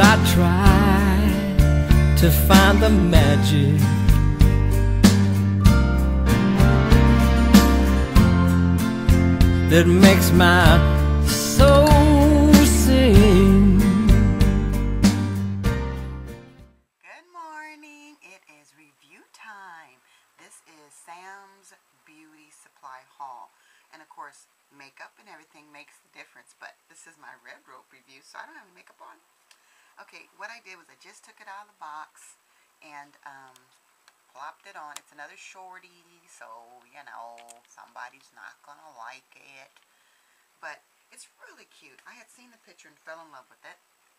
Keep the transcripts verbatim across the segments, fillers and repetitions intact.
I try to find the magic that makes my soul sing. Good morning. It is review time. This is Sam's Beauty Supply haul. And of course, makeup and everything makes the difference, but this is my red rope review, so I don't have any makeup on. Okay, what I did was I just took it out of the box and um, plopped it on. It's another shorty, so, you know, somebody's not gonna like it. But it's really cute. I had seen the picture and fell in love with it.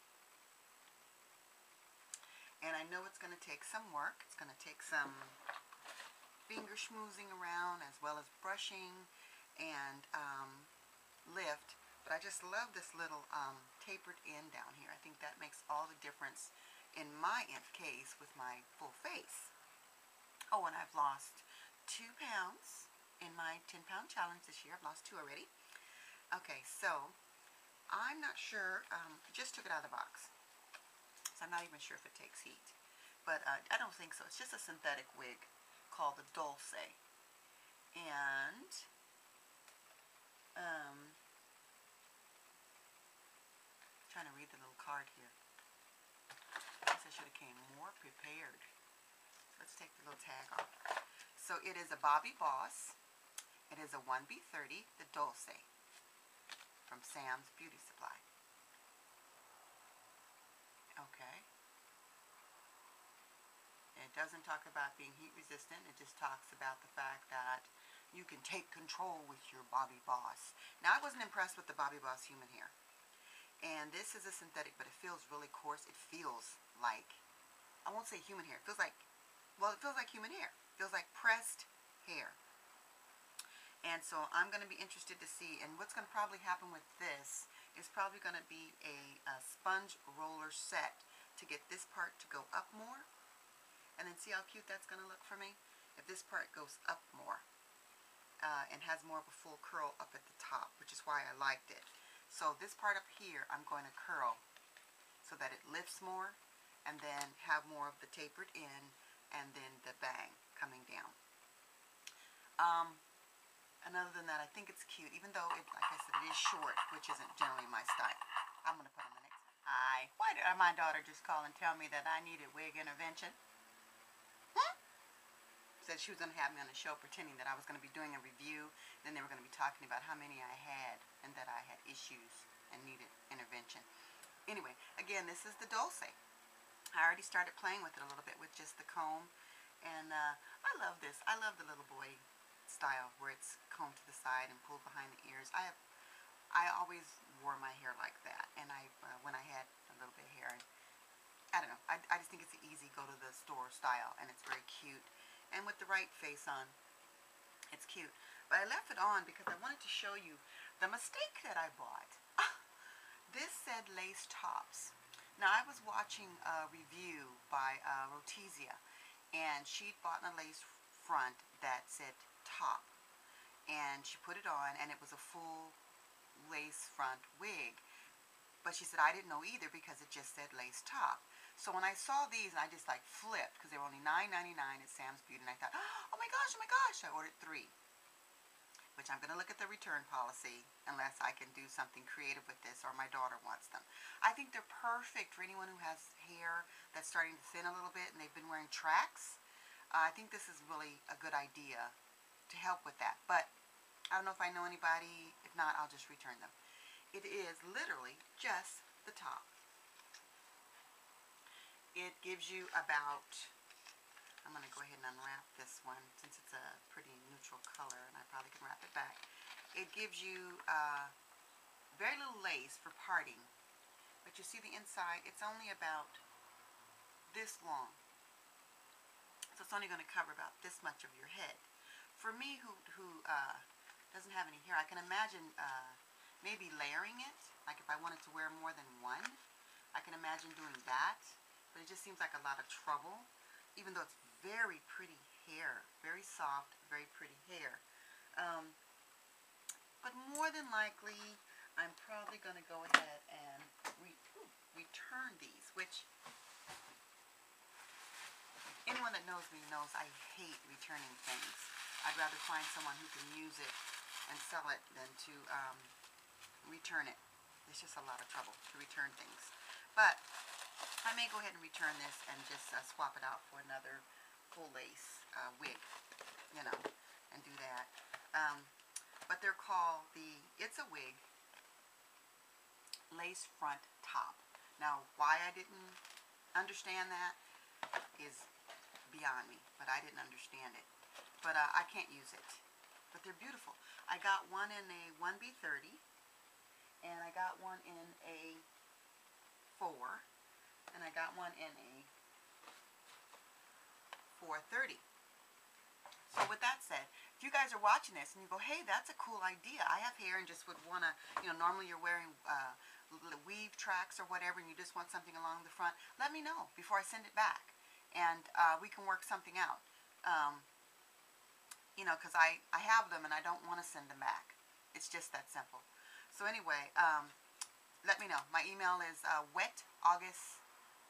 And I know it's gonna take some work. It's gonna take some finger schmoozing around as well as brushing and um, lift. But I just love this little um, tapered end down here. I think that makes all the difference in my case with my full face. Oh, and I've lost two pounds in my ten pound challenge this year. I've lost two already. Okay, so I'm not sure. Um, I just took it out of the box, so I'm not even sure if it takes heat. But uh, I don't think so. It's just a synthetic wig called the Dolce. And um, trying to read the little card here. I guess I should have came more prepared. Let's take the little tag off. So it is a Bobbi Boss. It is a one B thirty, the Dolce, from Sam's Beauty Supply. Okay. It doesn't talk about being heat resistant. It just talks about the fact that you can take control with your Bobbi Boss. Now, I wasn't impressed with the Bobbi Boss human hair. And this is a synthetic, but it feels really coarse. It feels like, I won't say human hair. It feels like, well, it feels like human hair. It feels like pressed hair. And so I'm going to be interested to see, and what's going to probably happen with this is probably going to be a, a sponge roller set to get this part to go up more. And then see how cute that's going to look for me? If this part goes up more uh, and has more of a full curl up at the top, which is why I liked it. So this part up here, I'm going to curl so that it lifts more and then have more of the tapered end and then the bang coming down. Um, and other than that, I think it's cute, even though, it, like I said, it is short, which isn't generally my style. I'm going to put on the next. Hi. Why did my daughter just call and tell me that I needed wig intervention? Hmm? Said she was going to have me on the show pretending that I was going to be doing a review. Then they were going to be talking about how many I had and that I had issues and needed intervention. Anyway, again, this is the Dolce. I already started playing with it a little bit with just the comb. And uh, I love this. I love the little boy style where it's combed to the side and pulled behind the ears. I have, I always wore my hair like that. And I, uh, when I had a little bit of hair, and I don't know. I, I just think it's an easy go to the store style, and it's very cute. And with the right face on, it's cute. But I left it on because I wanted to show you the mistake that I bought. This said lace tops. Now, I was watching a review by uh, Rotizia, and she'd bought a lace front that said top. And she put it on, and it was a full lace front wig. But she said I didn't know either because it just said lace top. So when I saw these, I just like flipped because they were only nine ninety-nine at Sam's Beauty, and I thought, oh my gosh, oh my gosh, I ordered three. Which I'm going to look at the return policy unless I can do something creative with this or my daughter wants them. I think they're perfect for anyone who has hair that's starting to thin a little bit and they've been wearing tracks. Uh, I think this is really a good idea to help with that. But I don't know if I know anybody. If not, I'll just return them. It is literally just the top. It gives you about, I'm going to go ahead and unwrap this one since it's a pretty neutral color and I probably can wrap it back. It gives you uh, very little lace for parting, but you see the inside, it's only about this long. So it's only going to cover about this much of your head. For me who, who uh, doesn't have any hair, I can imagine uh, maybe layering it, like if I wanted to wear more than one, I can imagine doing that. But it just seems like a lot of trouble, even though it's very pretty hair, very soft, very pretty hair. Um, but more than likely, I'm probably going to go ahead and re ooh, return these, which anyone that knows me knows I hate returning things. I'd rather find someone who can use it and sell it than to um, return it. It's just a lot of trouble to return things. But I may go ahead and return this and just uh, swap it out for another full lace uh, wig, you know, and do that. Um, but they're called the It's a Wig lace front top. Now, why I didn't understand that is beyond me, but I didn't understand it. But uh, I can't use it. But they're beautiful. I got one in a one B thirty, and I got one in a four, and I got one in a four thirty. So with that said, if you guys are watching this and you go, hey, that's a cool idea. I have hair and just would want to, you know, normally you're wearing uh, weave tracks or whatever, and you just want something along the front, let me know before I send it back. And uh, we can work something out. Um, you know, because I, I have them and I don't want to send them back. It's just that simple. So anyway, um, let me know. My email is uh, wet august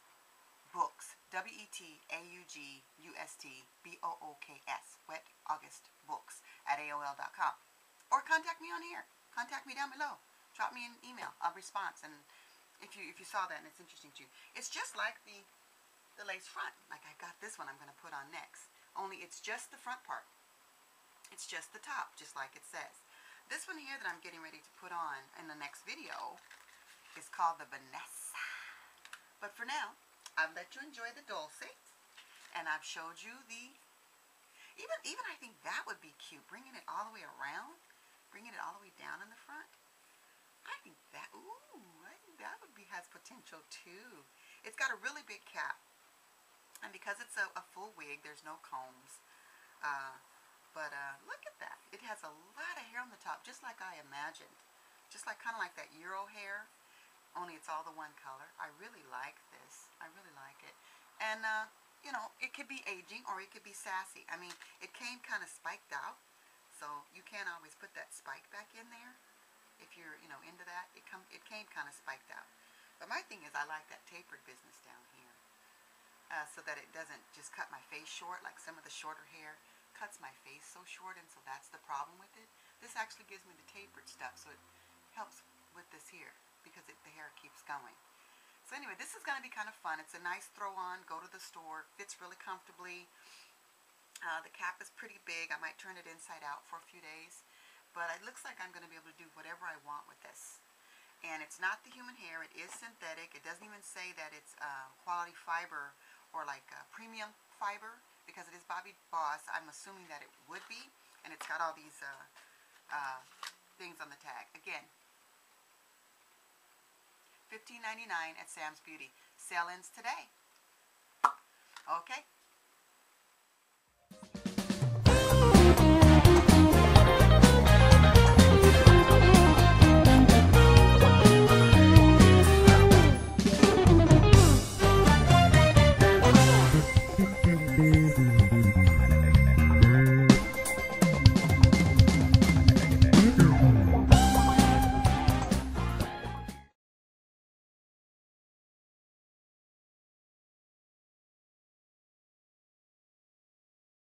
books, W E T A U G U S T B O O K S, wet august books at A O L dot com. Or contact me on here. Contact me down below. Drop me an email, a response, and if you if you saw that and it's interesting to you. It's just like the, the lace front. Like I got this one I'm going to put on next. Only it's just the front part. It's just the top, just like it says. This one here that I'm getting ready to put on in the next video is called the Vanessa. But for now, I've let you enjoy the Dolce, and I've showed you the, even, even I think that would be cute, bringing it all the way around, bringing it all the way down in the front. I think that, ooh, I think that would be, has potential too. It's got a really big cap, and because it's a, a full wig, there's no combs. Uh, But uh, look at that. It has a lot of hair on the top, just like I imagined. Just like kind of like that Euro hair, only it's all the one color. I really like this. I really like it. And, uh, you know, it could be aging or it could be sassy. I mean, it came kind of spiked out, so you can't always put that spike back in there. If you're, you know, into that, it, come, it came kind of spiked out. But my thing is I like that tapered business down here, uh, so that it doesn't just cut my face short like some of the shorter hair cuts my face so short, and so that's the problem with it. This actually gives me the tapered stuff, so it helps with this here because it, the hair keeps going. So anyway, this is going to be kind of fun. It's a nice throw on, go to the store, fits really comfortably. Uh, the cap is pretty big. I might turn it inside out for a few days, but it looks like I'm going to be able to do whatever I want with this. And it's not the human hair. It is synthetic. It doesn't even say that it's uh, quality fiber or like uh, premium fiber, because it is Bobbi Boss. I'm assuming that it would be, and it's got all these uh, uh, things on the tag. Again, fifteen ninety-nine at Sam's Beauty. Sale ends today. Okay,